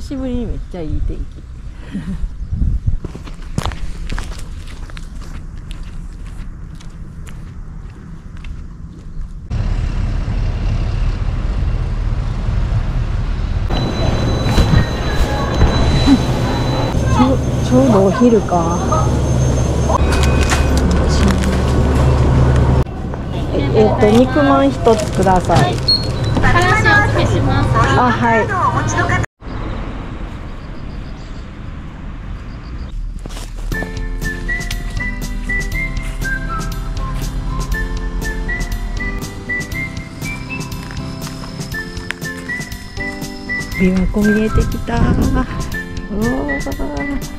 しぶりにめっちゃいい天気。ちょうどお昼か。肉まん一つください。 からしお付けします。 あ、はい。琵琶湖見えてきた。おー。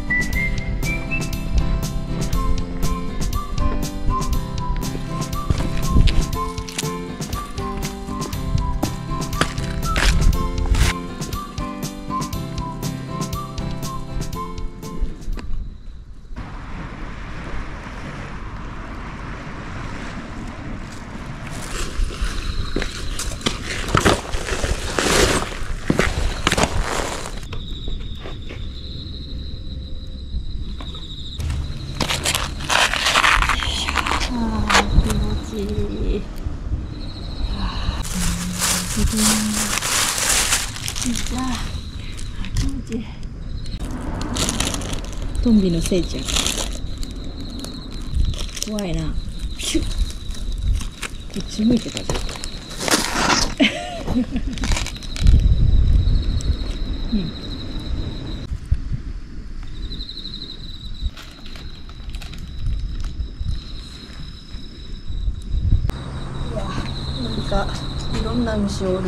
トンビのせいちゃん怖いな。シュッ、こっち向いてたぞ。うん、いや、なんかいろんな虫おる。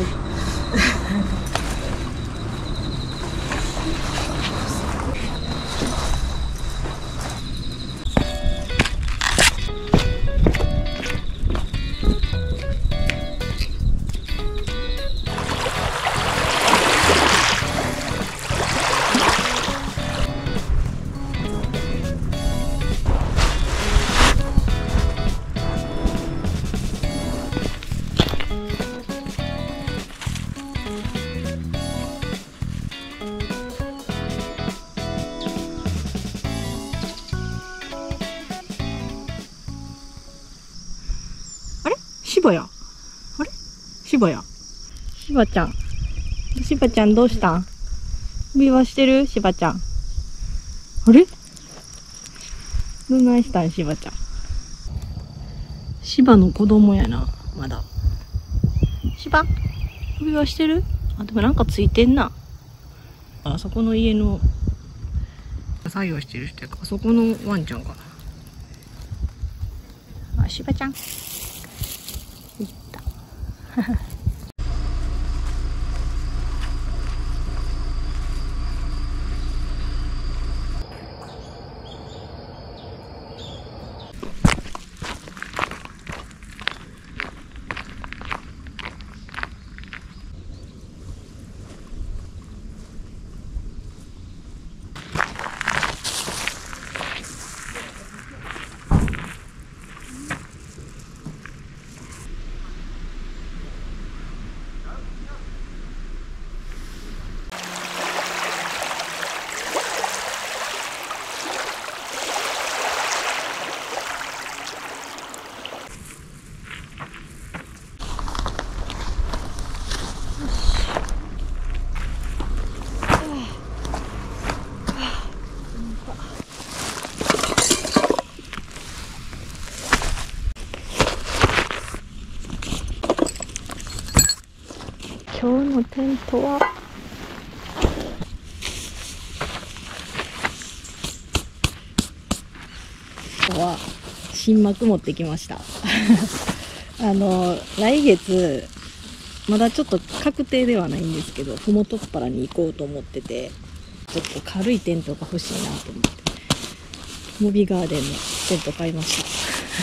シバや。あれシバや。シバちゃん。シバちゃんどうしたん？首輪してる？シバちゃん。あれどないしたん？シバちゃん。シバの子供やな、まだ。シバ首輪してる？あ、でもなんかついてんな。あそこの家の作業してる人やから、あそこのワンちゃんかな。あ、シバちゃん。いった。今日のテントは新幕持ってきました。来月まだちょっと確定ではないんですけど、ふもとっぱらに行こうと思ってて、ちょっと軽いテントが欲しいなと思ってモビガーデンのテント買いました。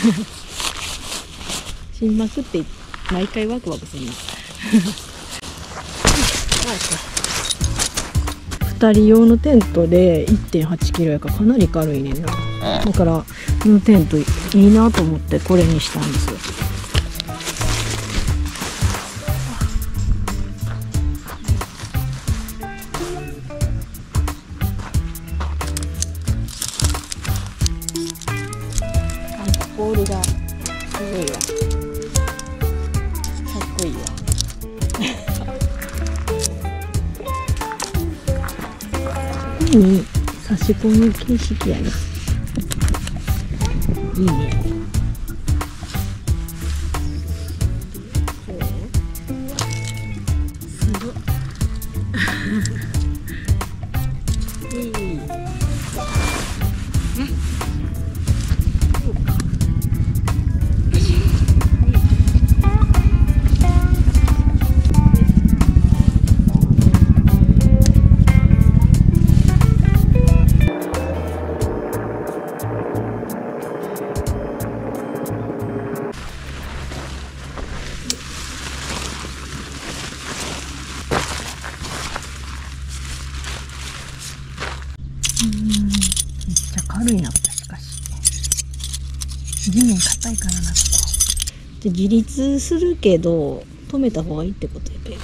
新幕って毎回ワクワクするな。2人用のテントで 1.8 キロやからかなり軽いねんな。だからこのテントいいなと思ってこれにしたんですよ。 ポールがすごいわ。かっこいいわ。に差し込む形式やな。いいね。すごい。めっちゃ軽いな、これ。しかし地面硬いからな、ここ。で自立するけど止めた方がいいってことやけど。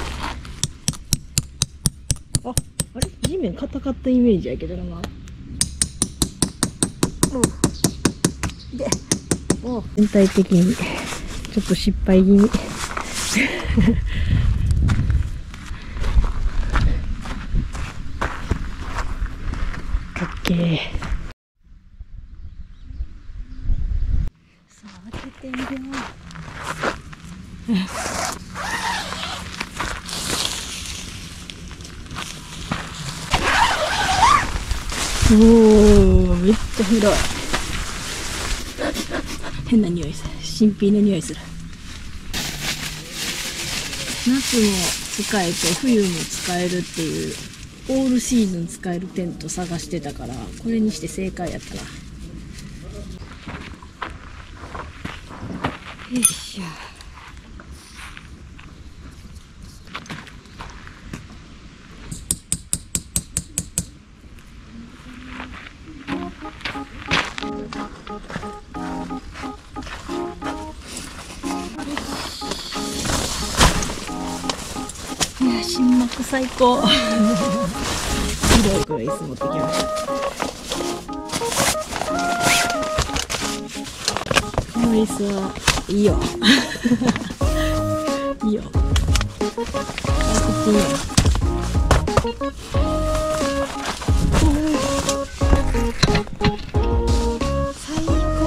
あれ地面硬かったイメージやけどな。で全体的にちょっと失敗気味。オッケー。さあ開けてみよう。おお、めっちゃ広い。変な匂いする。新品の匂いする。夏も使えて冬も使えるっていうオールシーズン使えるテント探してたから、これにして正解やったな。よいしょ。いや、新幕最高。広いくらい椅子持ってきました。この椅子はいいよ。いいよ。こっちいいよ。最高。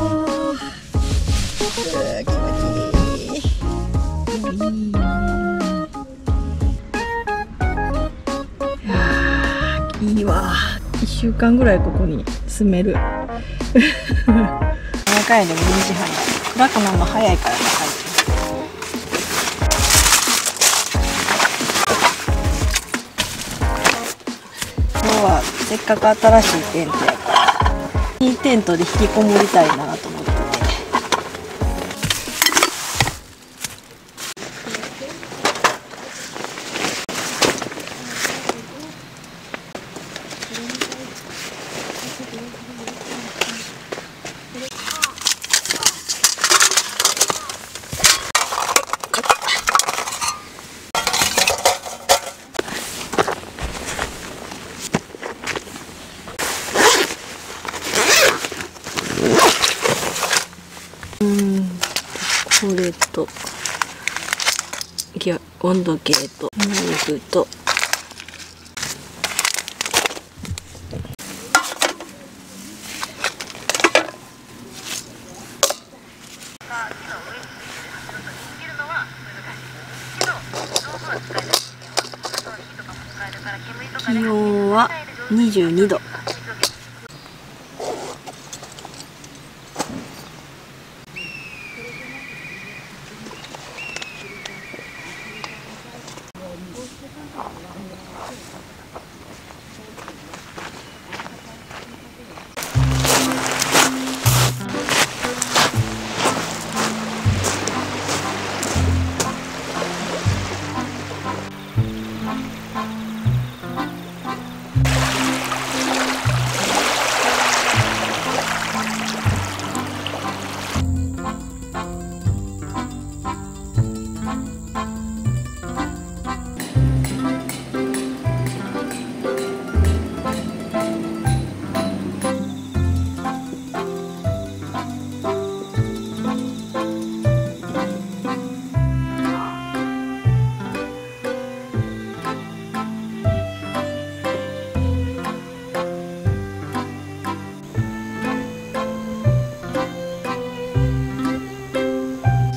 気持ちいい。いいね。いいわ。1週間ぐらいここに住める。夜中でも2時半や。暗くなるの早いからね、最近。今日はせっかく新しいテントやからいいテントで引きこもりたいなと思ってて。これと温度計とナイフと気温は22度。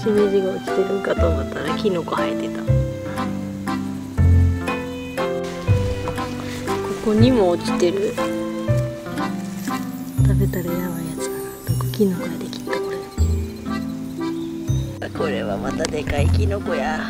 しめじが落ちてるんかと思ったらキノコ生えてた。ここにも落ちてる。食べたらやばいやつだな。毒キノコやできっとこれ。これはまたでかいキノコや。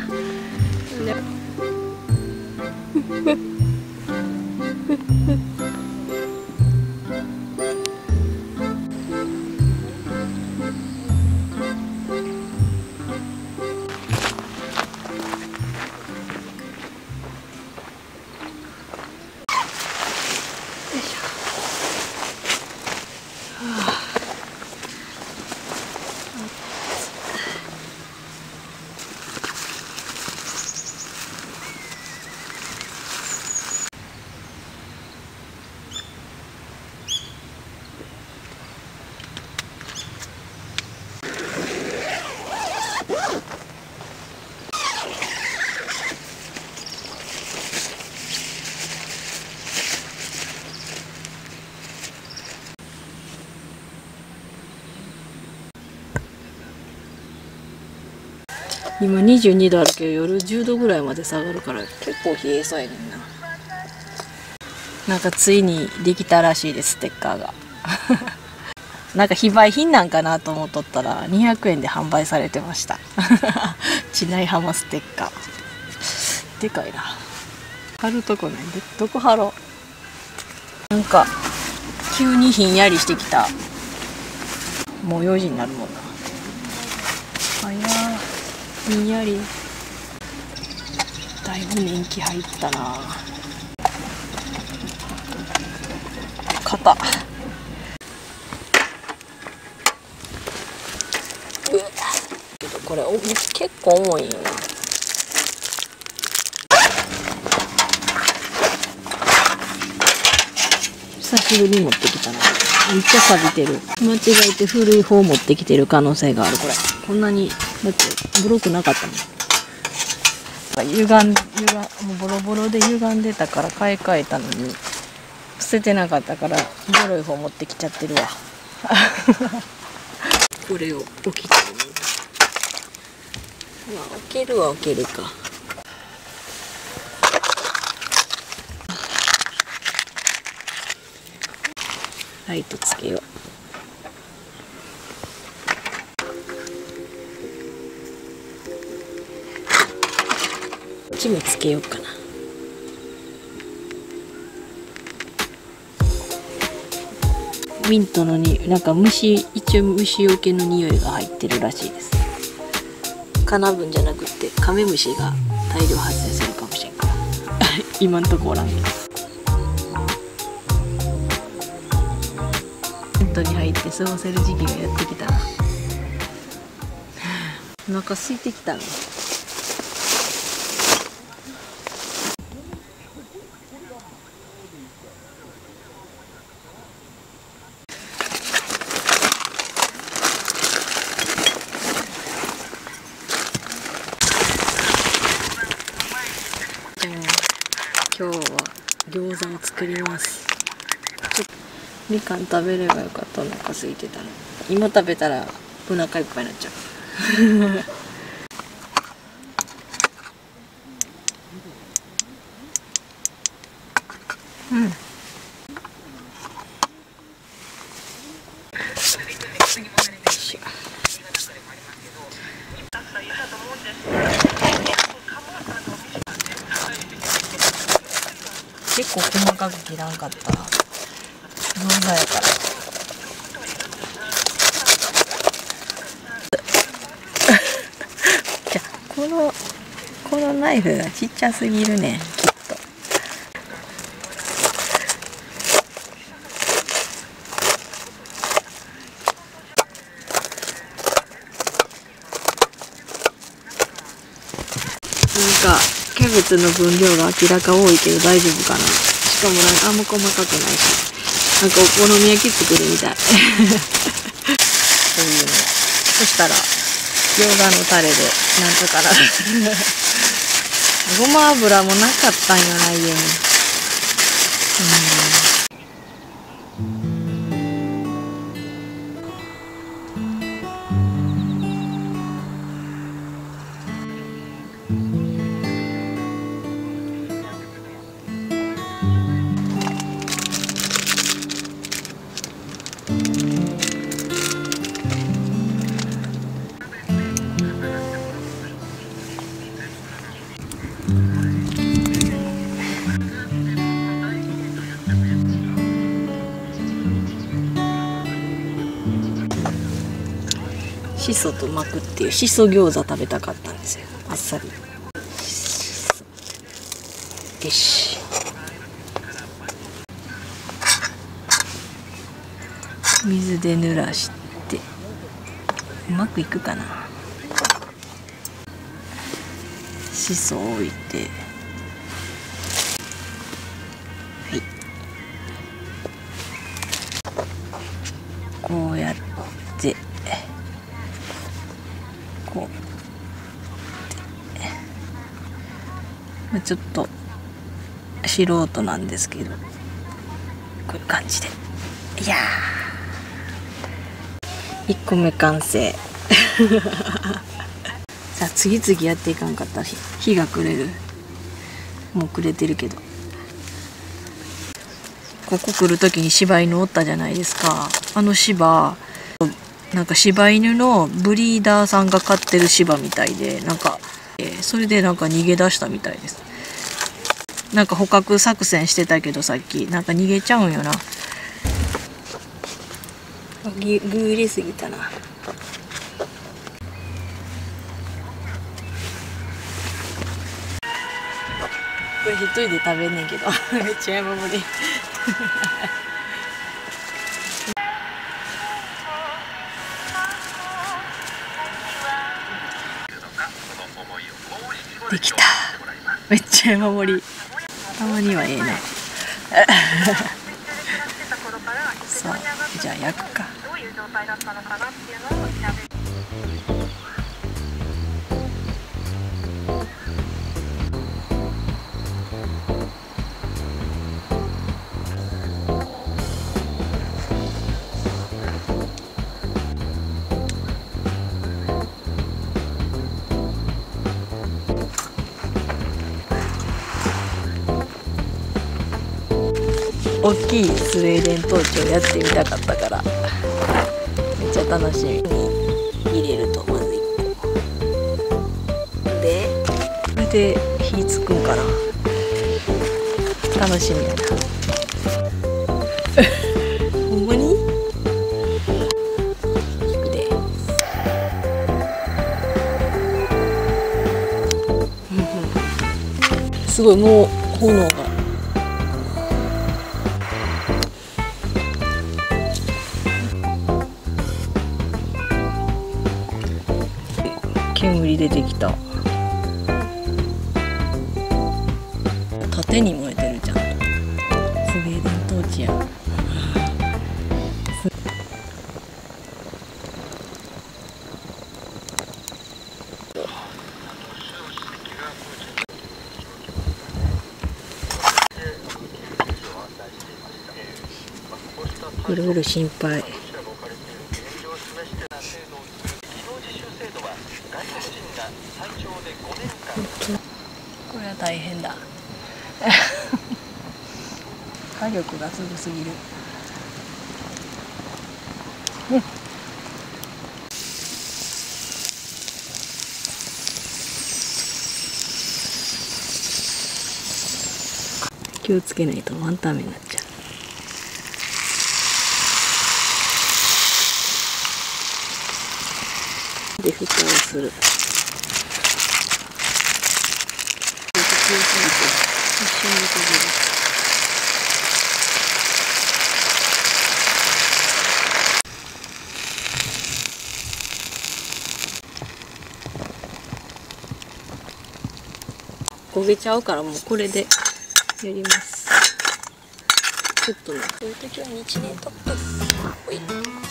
今22度あるけど夜10度ぐらいまで下がるから結構冷えそうやねんな。なんかついにできたらしいです、ステッカーが。なんか非売品なんかなと思っとったら200円で販売されてました。ちない浜ステッカーでかいな。貼るとこないで、どこ貼ろう。なんか急にひんやりしてきた。もう4時になるもんな。早ー、ひんやり。だいぶ年季入ったな。肩。これ結構重いんやな。久しぶりに持ってきたな。めっちゃ錆びてる。間違えて古い方持ってきてる可能性がある。これこんなにだってブロックなかったもん。もうボロボロで歪んでたから買い替えたのに捨ててなかったからボロい方持ってきちゃってるわ。これを置きたいね。まあ置けるは置けるか。ライトつけよう。こっちもつけようかな。ミントのになんか一応虫よけの匂いが入ってるらしいです。カナブンじゃなくってカメムシが大量発生するかもしれんから。今んとこおらんけど。テントに入って過ごせる時期がやってきたな。お腹空いてきたね。今日は餃子を作ります。みかん食べればよかった。お腹空いてたら。今食べたらお腹いっぱいになっちゃう。うん。結構細かく切らんかった餃子やから。じゃこのナイフがちっちゃすぎるね、きっと。なんかキャベツの分量が明らか多いけど大丈夫かな。しかもあんま細かくないし、なんかお好み焼き作るみたい。そういうの。そしたら餃子のタレでなんとかな。ごま油もなかったんよな、家に。 しそと巻くっていうしそ餃子食べたかったんですよ。あっさり。よし。水で濡らしてうまくいくかな。しそを置いて、はい、こうやってこうやって、ちょっと素人なんですけど、こういう感じで、いやー、1個目完成。さあ次々やっていかんかったら日が暮れる。もう暮れてるけど、ここ来る時に柴犬おったじゃないですか。あの柴、なんか柴犬のブリーダーさんが飼ってる柴みたいで、なんか、それでなんか逃げ出したみたいです。なんか捕獲作戦してたけど、さっきなんか逃げちゃうんよな。具入れすぎたな。これ一人で食べんねんけどめっちゃ山盛りできた。めっちゃ山盛り。たまにはええなさあじゃあ焼くか。大きいスウェーデントーチをやってみたかったから、めっちゃ楽しみに入れると。まず1個で、これで火つくんかな。楽しみやなほんまにいくで。すごい、もう炎が。煙出てきた。縦に燃えてるじゃん。スウェーデントーチや。いろいろ心配。これは大変だ火力がすごすぎる。気をつけないとワンタン目になっちゃう。で蓋をする。強すぎて一瞬で飛べる。焦げちゃうからもうこれでやります。ちょっとね、こういう時は日蓮トップ。ほい。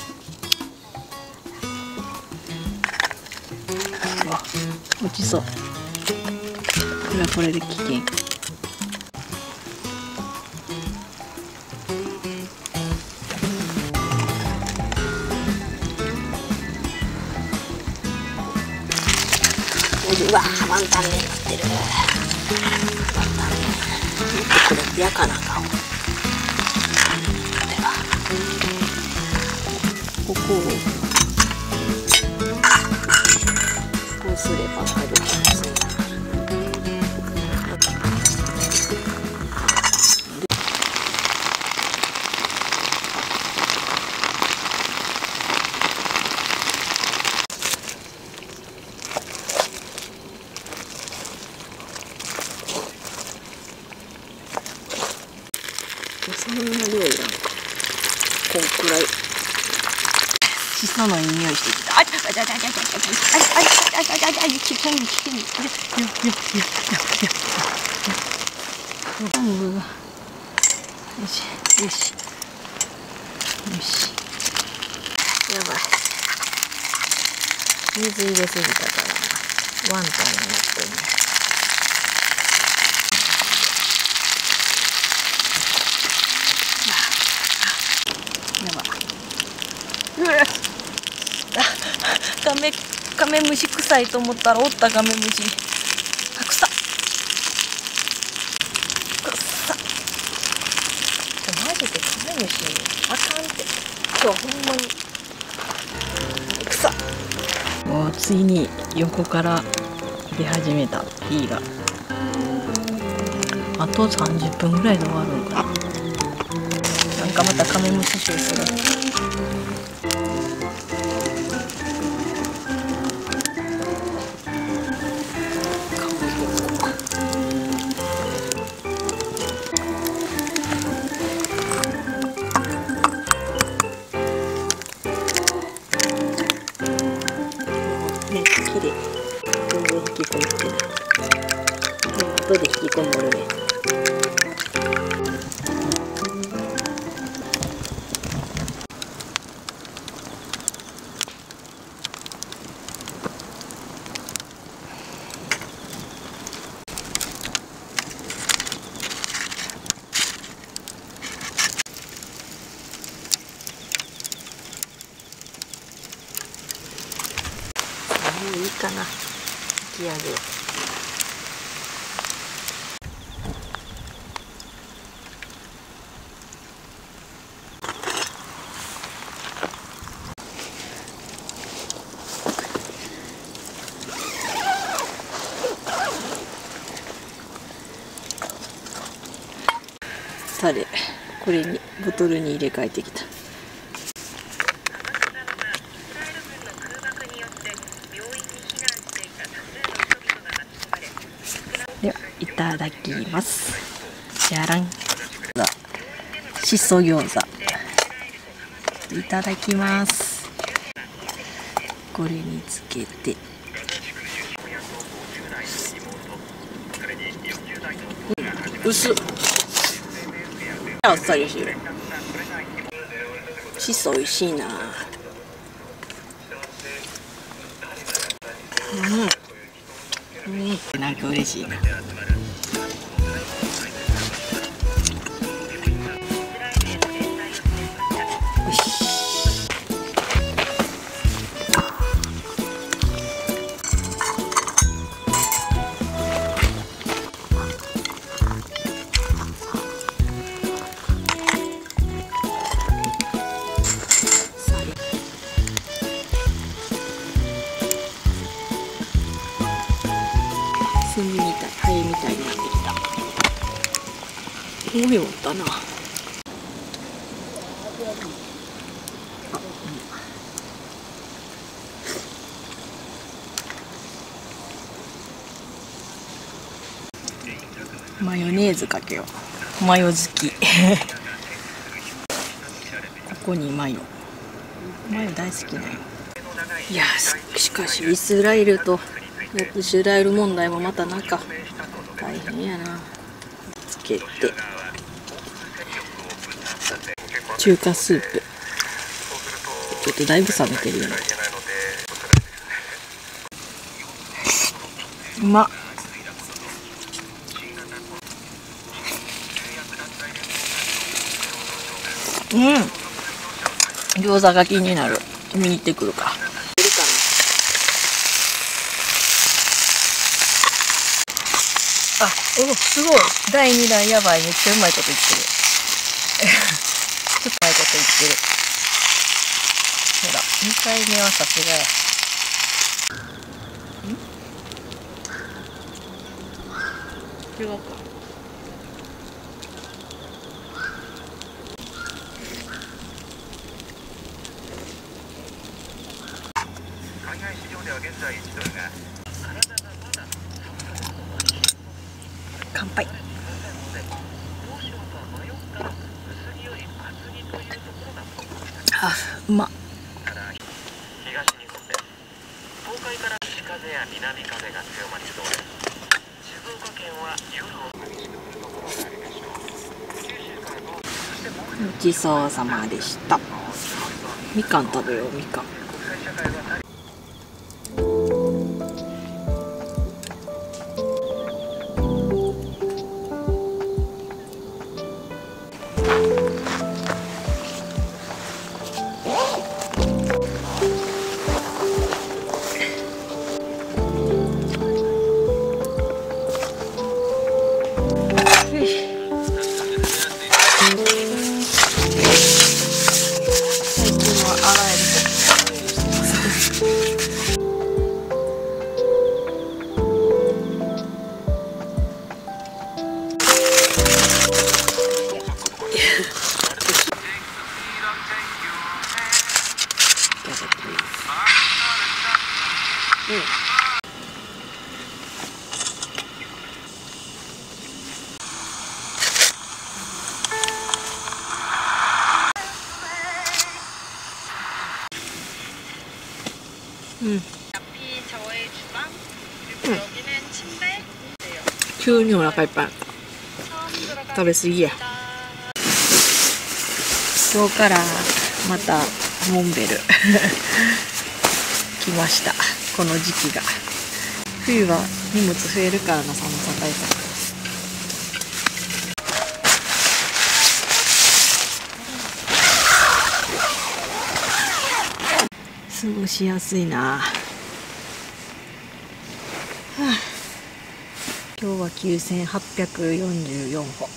うわ、落ちそう。これはこれで危険。うわー、ワンタン麺になってる。ワンタン麺。これ焼かなあかん。これはここをこうすれば火力がついた。 磯のいい匂いしてきた。あ、あ、あ、あ、あ、あ、あ、あ、あ、あ、あ、あ、危険に危険に。よしよしよし。やばい。水入れすぎたからワンタンになってるね。やばい。カメムシ臭いと思ったらおったカメムシ。あ、臭っ。マジでカメムシあかんって。今日ほんまに臭っ。もうついに横から出始めた P が。あと30分ぐらいで終わるのかな。なんかまたカメムシ臭する。ね、綺麗。全然引き込めてない。後で引きこもるね。もういいかな。引き上げよう。タレ、これにボトルに入れ替えてきた。では、いただきます。じゃらん。しそ餃子。いただきます。これにつけて。薄っ。あっさりしてる。しそ美味しいな。なんか嬉しいな。炭みたい、ハエみたいになってきた。すごいおったな。マヨネーズかけよう。マヨ好き。ここにマヨ大好きだよ。いや、しかしイスラエル問題もまたなんか大変やな。つけて中華スープ、ちょっとだいぶ冷めてるよね。うまっ。餃子が気になる。見に行ってくるか。いるかな。あ、すごい。第2弾やばい。めっちゃうまいこと言ってる。ちょっとうまいこと言ってる。ほら、2回目はさすがや。違うか。海外市場では現在1ドルが乾杯。あ、うまっ。 風や南風が強まりそうです。静岡県は夜を激しく降るところがあるでしょう。九州から東北、そしてもうごちそうさまでした。みかん食べよう、みかん。 国際社会は急にお腹いっぱいあった。食べ過ぎや。今日からまたモンベル来ました。この時期が。冬は荷物増えるからな、寒さ対策。過ごしやすいな。はあ、今日は9844歩。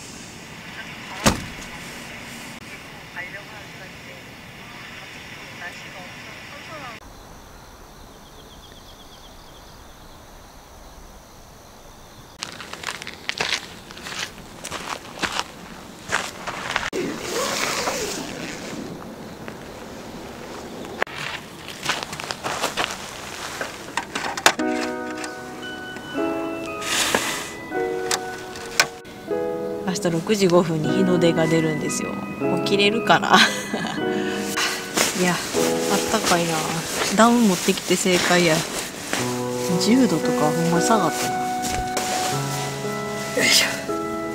明日6時5分に日の出が出るんですよ。起きれるかな。いや、あったかいな。ダウン持ってきて正解や。10度とかほんま下がったな。よいしょ。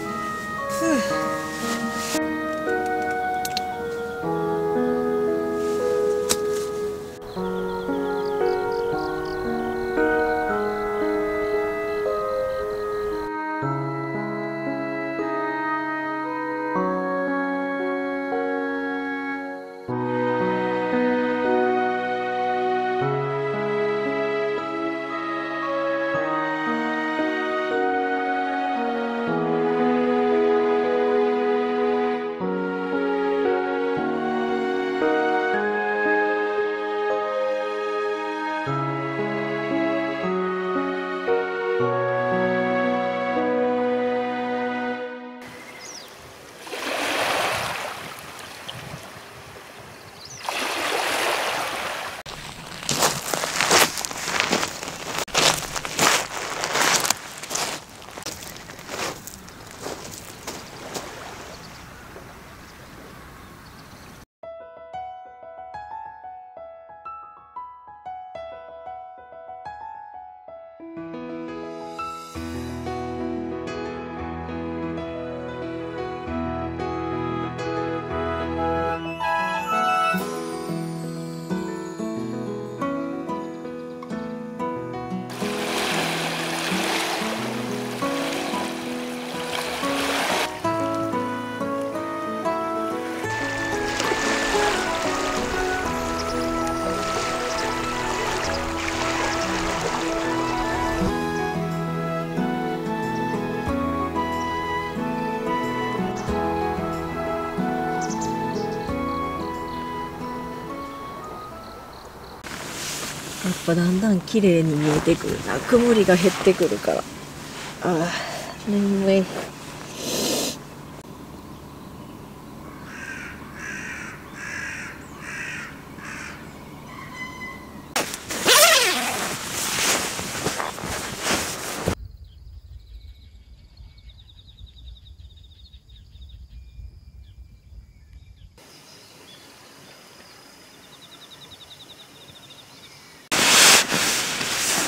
やっぱだんだん綺麗に見えてくるな。曇りが減ってくるから。ああ、眠い。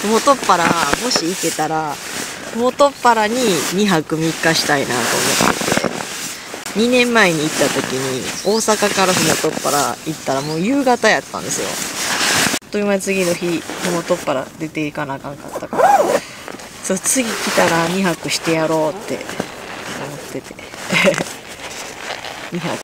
麓っ腹もし行けたら麓っ腹に2泊3日したいなと思ってて、2年前に行った時に大阪から麓っ腹行ったらもう夕方やったんですよ。あっという間に次の日麓っ腹出ていかなあかんかったから、そう次来たら2泊してやろうって思ってて2泊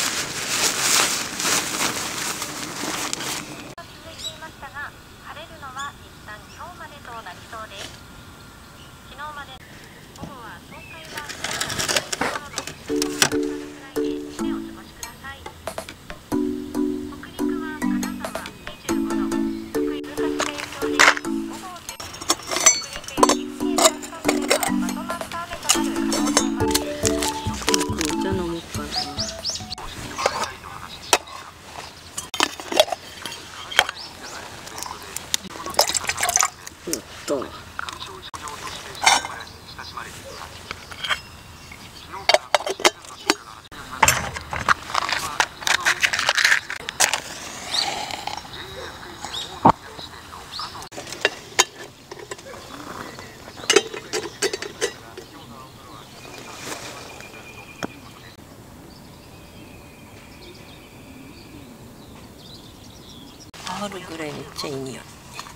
あるぐらいめっちゃいい匂い。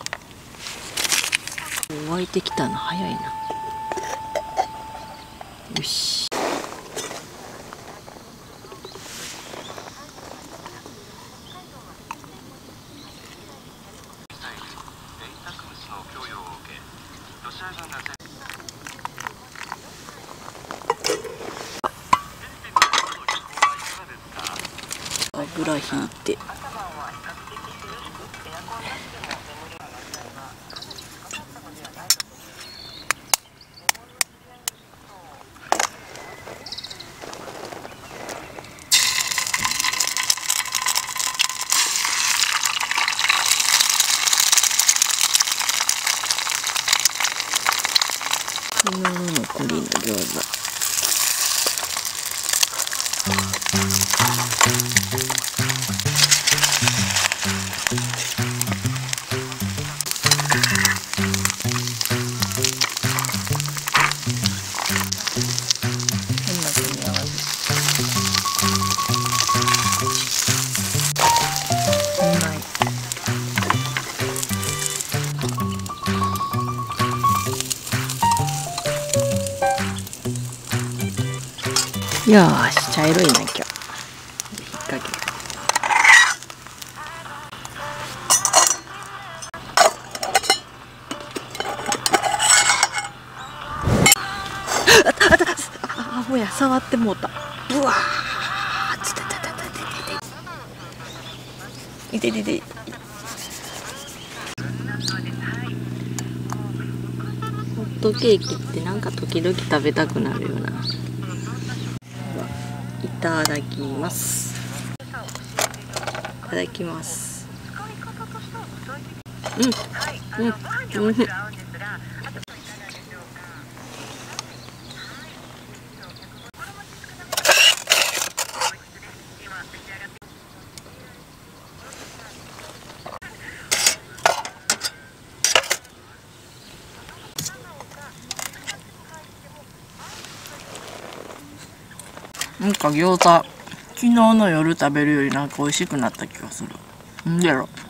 湧いてきたの早いな。よし。油ひいて。昨日の残りの餃子。変な組み合わせ。うまい。よーし、茶色いな今日。引っ掛ける。あ、もや触ってもうた。うわー、つてててててて。いててて。ホットケーキってなんか時々食べたくなるよな。いただきます。いただきます。うん、うん、うん。なんか餃子、昨日の夜食べるよりなんか美味しくなった気がする。んでやろ。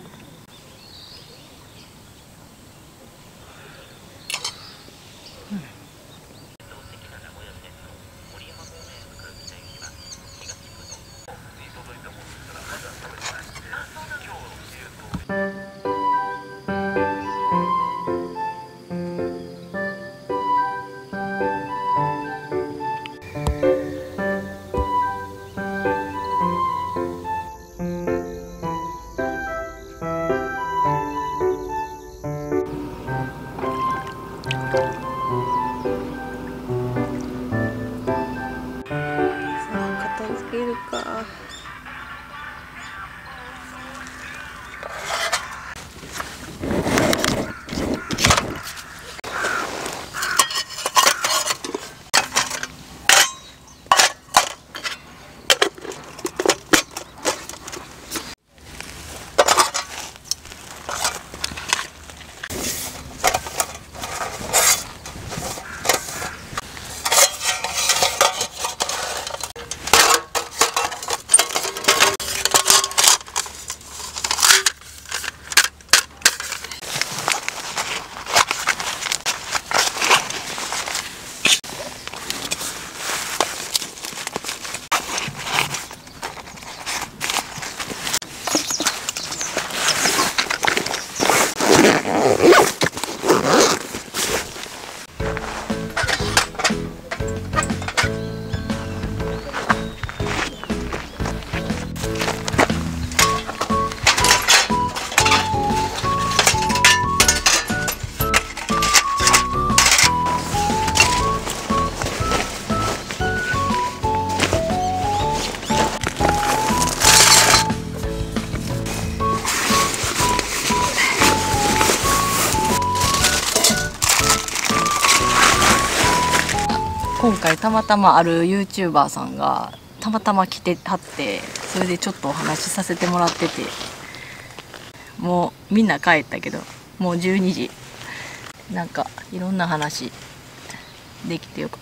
今回たまたまある YouTuber さんがたまたま来てはって、それでちょっとお話しさせてもらってて、もうみんな帰ったけどもう12時。なんかいろんな話できてよかった。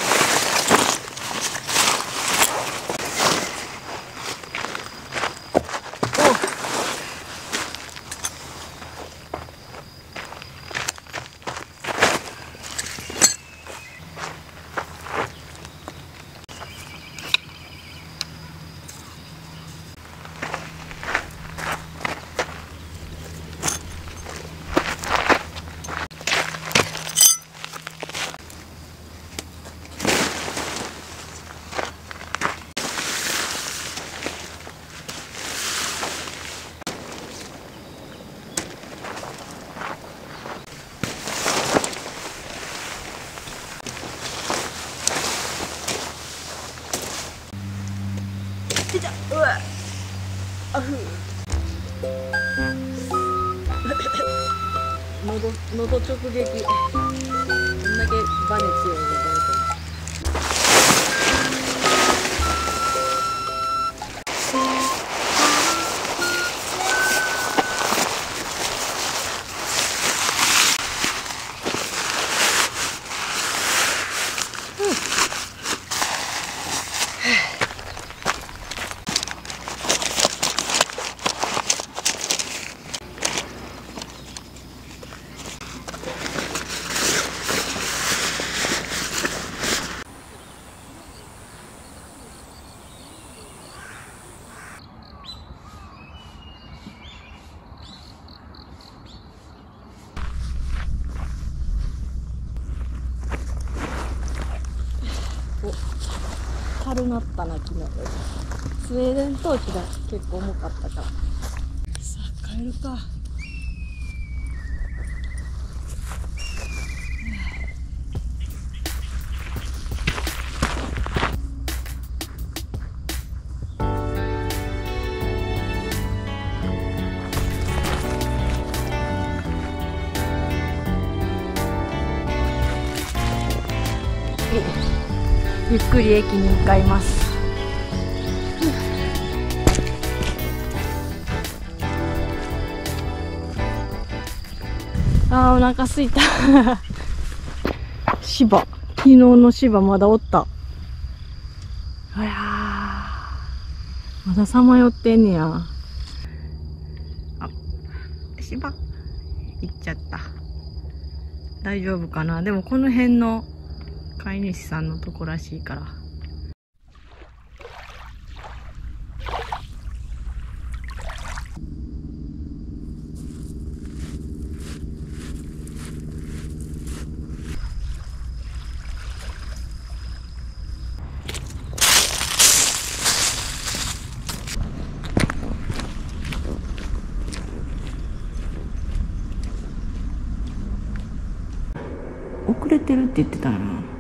喉直撃。こんだけバネ強いね。軽なったな昨日より。スウェーデントーチが結構重かったから。さあ帰るか。ゆっくり駅に向かいます。あー、お腹すいた。芝、昨日の芝まだおった。あやー、まださまよってんねや。あ、芝行っちゃった。大丈夫かな。でもこの辺の飼い主さんのとこらしいから。遅れてるって言ってたよな。